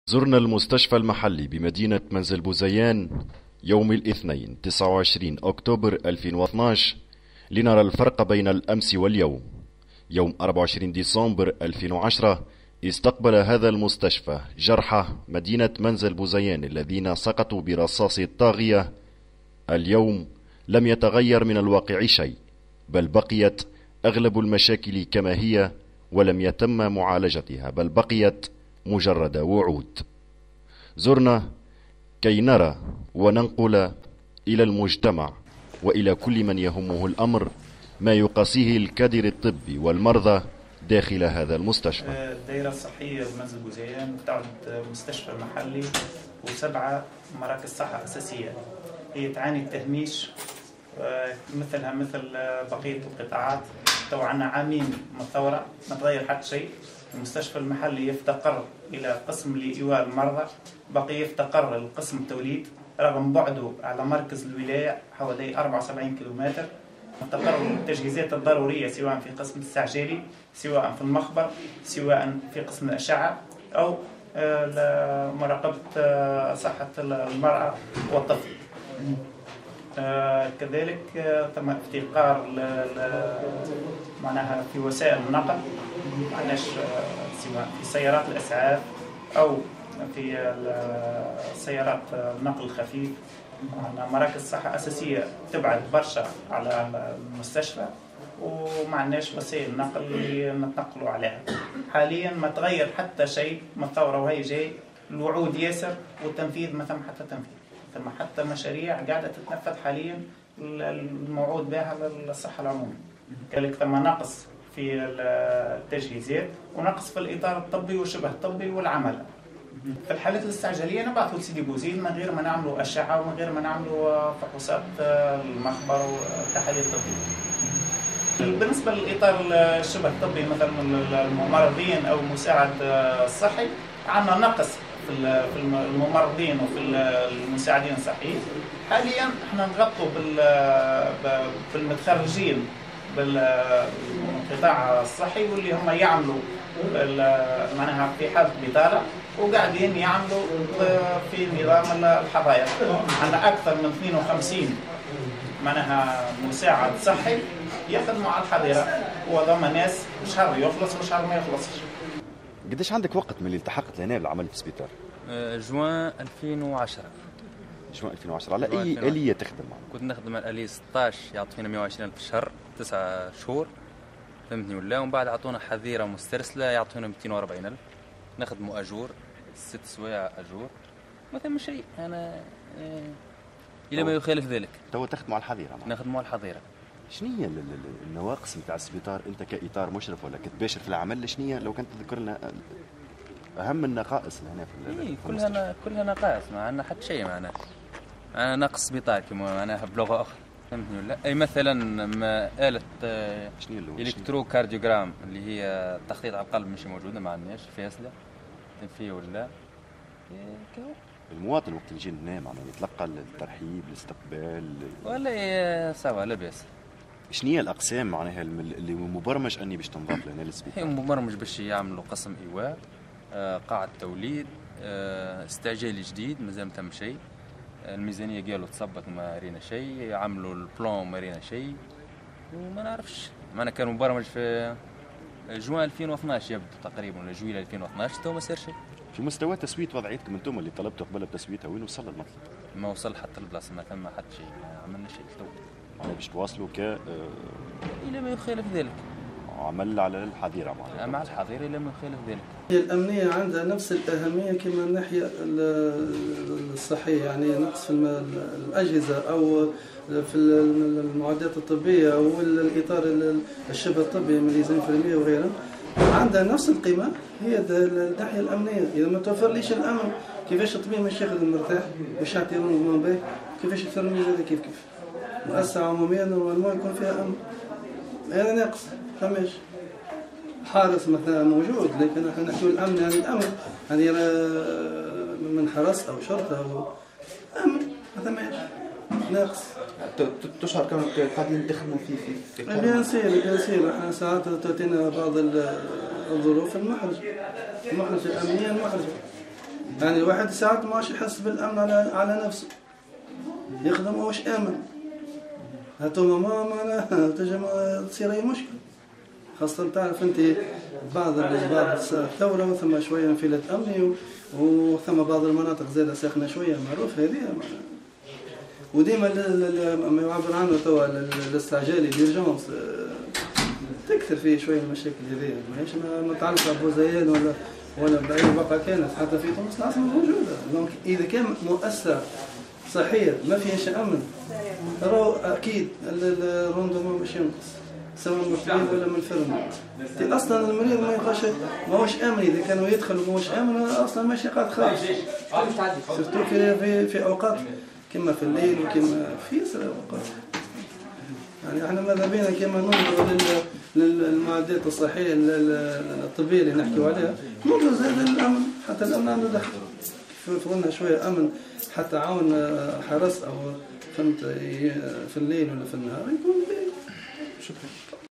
زرنا المستشفى المحلي بمدينة منزل بوزيان يوم الاثنين 29 أكتوبر 2012 لنرى الفرق بين الأمس واليوم. يوم 24 ديسمبر 2010 استقبل هذا المستشفى جرحى مدينة منزل بوزيان الذين سقطوا برصاص الطاغية. اليوم لم يتغير من الواقع شيء، بل بقيت أغلب المشاكل كما هي ولم يتم معالجتها، بل بقيت مجرد وعود. زرنا كي نرى وننقل إلى المجتمع وإلى كل من يهمه الأمر ما يقاسيه الكادر الطبي والمرضى داخل هذا المستشفى. الدائرة الصحية بمنزل بوزيان تعد مستشفى محلي و7 مراكز صحة أساسية. هي تعاني التهميش مثلها مثل بقية القطاعات. تو عنا عامين من الثورة ما تغير حتى شيء. المستشفى المحلي يفتقر إلى قسم لإيواء المرضى، بقي يفتقر لقسم التوليد رغم بعده على مركز الولاية حوالي 74 كيلومتر. يفتقر التجهيزات الضرورية سواء في قسم الاستعجالي، سواء في المخبر، سواء في قسم الأشعة أو مراقبة صحة المرأة والطفل. كذلك تم افتقار معناها في وسائل النقل، معناش سواء في سيارات الإسعاف أو في سيارات النقل الخفيف. مراكز صحة أساسية تبعد برشا على المستشفى ومعناش وسائل نقل اللي نتنقلوا عليها. حاليا ما تغير حتى شيء من الثورة وهي جاي، الوعود ياسر والتنفيذ ما ثم حتى تنفيذ، ثم حتى مشاريع قاعدة تتنفذ حاليا الموعود بها للصحة العمومية. كذلك ثم نقص في التجهيزات ونقص في الإطار الطبي وشبه الطبي والعمل. في الحالات الاستعجالية نبعثوا لسيدي بوزيد من غير ما نعملوا أشعة ومن غير ما نعملوا فحوصات المخبر والتحاليل الطبية. بالنسبة للإطار الشبه الطبي مثلا الممرضين أو المساعد الصحي، عندنا نقص في الممرضين وفي المساعدين الصحيين. حاليا احنا نغطوا بالمتخرجين بالقطاع الصحي واللي هم يعملوا معناها في حالة بطالة وقاعدين يعملوا في نظام الحظايا. عندنا أكثر من 52 معناها مساعد صحي يخدموا على الحظيرة، وهذوما ناس شهر يخلص وشهر ما يخلصش. قديش عندك وقت من اللي التحقت لهنا بالعمل في السبيطار؟ جوان 2010. جوان 2010 على أي آلية تخدم معنا؟ كنت نخدم على الآلية 16 يعطينا 120 في الشهر 9 شهور، فهمتني ولا؟ ومن بعد عطونا حظيرة مسترسلة يعطونا 240,000 نخدموا أجور 6 سوايع أجور، ما ثم شيء. أنا إلى ما يخالف ذلك. تو تخدموا على الحظيرة معنا؟ نخدموا على الحظيرة. شنو هي النواقص نتاع السبيطار انت كإطار مشرف ولا كتباشر في العمل؟ شنو هي لو كنت تذكر لنا اهم النقائص اللي هنا في كلها نقائص، ما عندنا حتى شيء معنا. أنا ناقص سبيطار كما معناها بلغة أخرى، فهمتني ولا؟ أي مثلا ما آلة إلكتروكارديوغرام اللي هي تخطيط على القلب مش موجودة، ما عندناش فاصلة فيه ولا المواطن وقت يجي هنا معناها يتلقى الترحيب الاستقبال ولا سوا لاباس. شنو هي الأقسام معناها اللي مبرمج أني باش تنضاف لهنا للسبيطار؟ هي مبرمج باش يعملوا قسم إيواء، قاعة توليد، استعجالي جديد مازال ما تم شيء. الميزانية قالوا تصبت ما رينا شيء، عملوا البلان ما رينا شيء وما نعرفش. أنا كان مبرمج في جوان 2012 يبدو تقريبا ولا جويل 2012 تو ما صار شيء. في مستوى تسويت وضعيتكم انتم اللي طلبتوا قبل بتسويتها وين وصل المطلب؟ ما وصل حتى البلاصة، ما ثم حتى شيء، ما عملنا شيء تو. معناها باش تواصلوا إلى ما يخالف ذلك. عمل على الحظيرة معناها. مع الحظيرة إلى ما يخالف ذلك. الأمنية عندها نفس الأهمية كما الناحية الصحية، يعني نقص في الأجهزة أو في المعدات الطبية أو الإطار الشبه الطبي من ميزان فرمية وغيرها عندها نفس القيمة. هي الناحية الأمنية، إذا ما توفر ليش الأمن كيفاش الطبيب مش يخدم مرتاح مش يعطي رونغمون باهي، كيفاش الترمية هذا كيف مؤسسة عمومية نورمالمون يكون فيها أمن. هذا ناقص فماش. حارس مثلا موجود، لكن احنا نحكي الامن، يعني الامن يعني من حرس او شرطه او امن، هذا ماشي ناقص. تشعر كما قاعدين ندخلوا في بيان سير احنا ساعات تاتينا بعض الظروف المحرجه الامنيه المحرجه. يعني الواحد ساعات ماش يحس بالامن على نفسه، يخدم واش امن، هاتوما ما تجي تصير اي مشكله، خاصه تعرف انت بعض الثوره ثم شويه انفلات امني وثم بعض المناطق زادة ساخنه شويه معروف هذه. وديما ما يعبر عنه توا الاستعجالي ديرجونس تكثر فيه شويه المشاكل هذه، ماهيش متعلقه ببوزيان ولا باي بقعه كانت، حتى في تونس العاصمه موجوده. دونك اذا كان مؤسسه صحيه ما فيهاش امن راهو اكيد الروندومون باش ينقص، سواء من الطبيب ولا من الفرن. اصلا المريض ماهوش امن، اذا كانوا يدخلوا ماهوش امن اصلا ماشي قاعد خارج، سيرتو في اوقات كما في الليل وكما في ياسر اوقات. يعني احنا ماذا بينا كما ننظر للمعدات الصحيه الطبيه اللي نحكيو عليها، ننظر زاد الامن، حتى الامن عنده دخل. قلنا شويه امن حتى عاون حرس او فهمت في الليل ولا في النهار يكون. شكرا.